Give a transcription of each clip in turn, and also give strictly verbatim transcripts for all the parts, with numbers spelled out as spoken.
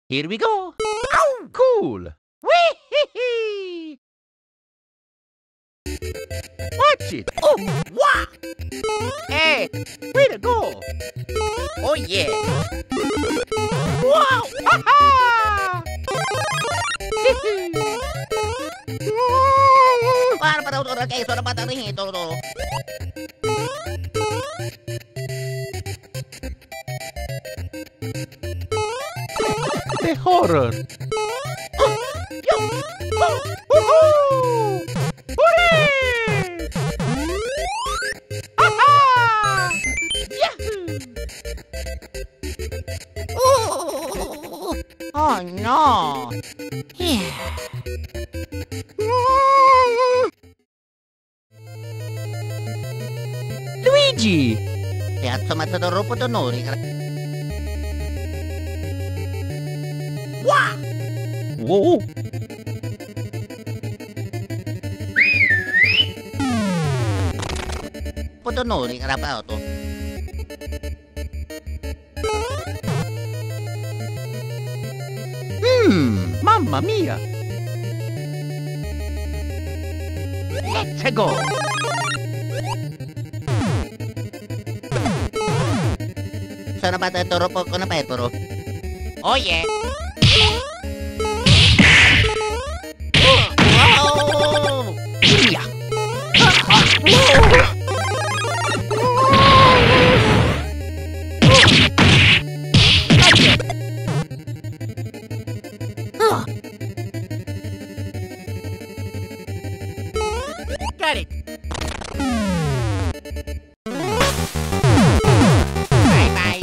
Here we go. Ow! Cool. Wee-hee-hee! Watch it. Oh, wow! Hey, way to go. Oh, yeah. Wow! Ha-ha! Para para uto kayo sa batang ito to. The horror. Oh, yo! Oh, Woohoo! Hooray! Ha-ha! Yahoo! oh, oh no. Yeah. Luigi! Piazza Matador Potonori. Wow! Whoa! Potonori karapato to. Hmm, mamma mia! Let's go! Sono battetto poco na petro. Oh yeah! Wow! Via! Got it! Bye-bye!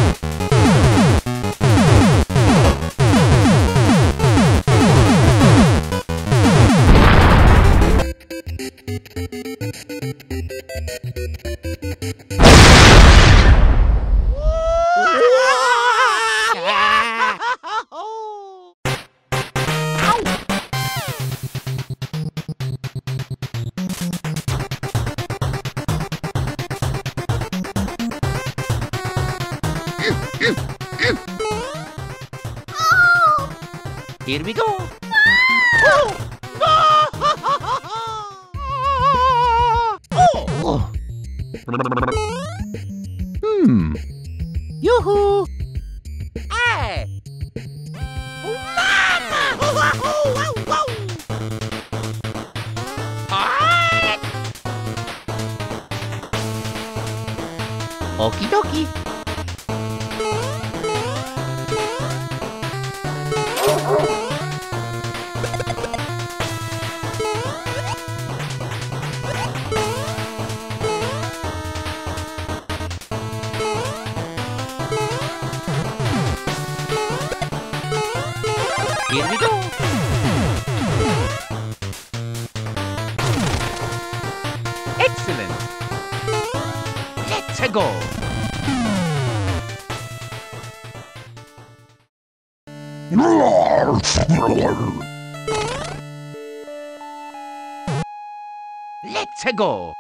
Here we go! Oh! Oh! Hmm. Yoo-hoo! Hey! Mama! Wow! Wow! Wow! Ah! Okie dokie. Here we go. Excellent. Let's go. Let's go.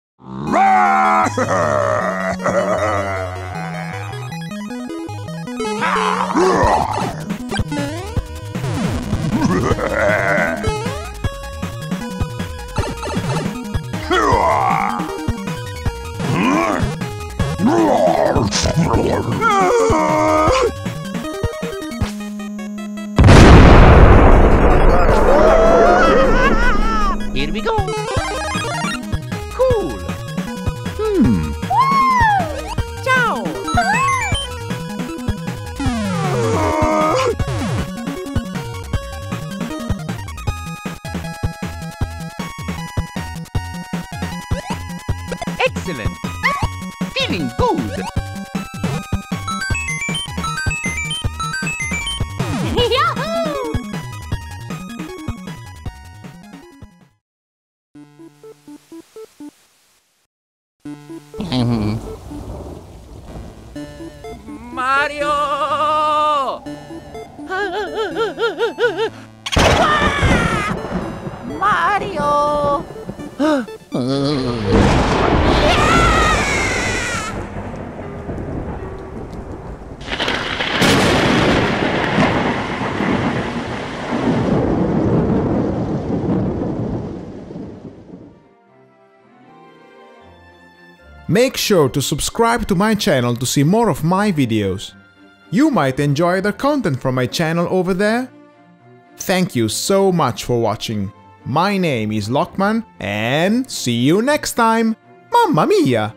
Here we go. Cool. Hmm. Ciao! Excellent. Feeling good. Yahoo! Mario! Mario! Make sure to subscribe to my channel to see more of my videos. You might enjoy the content from my channel over there. Thank you so much for watching. My name is Lokman and see you next time. Mamma mia!